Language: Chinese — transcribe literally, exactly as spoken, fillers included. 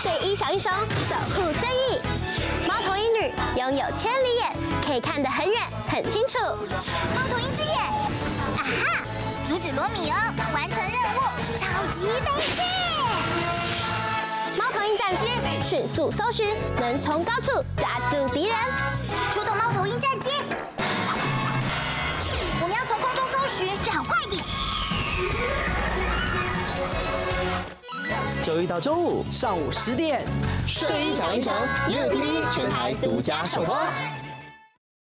睡衣小英雄守护正义，猫头鹰女拥有千里眼，可以看得很远很清楚。 猫头鹰之眼，啊哈！阻止罗密欧完成任务，超级飞器！ 猫头鹰战机迅速搜寻，能从高处抓住敌人。 出动猫头鹰战机，我们要从空中搜寻，这很快的。 周一到周五上午十点，睡衣小英雄 U T V 全台独家首播。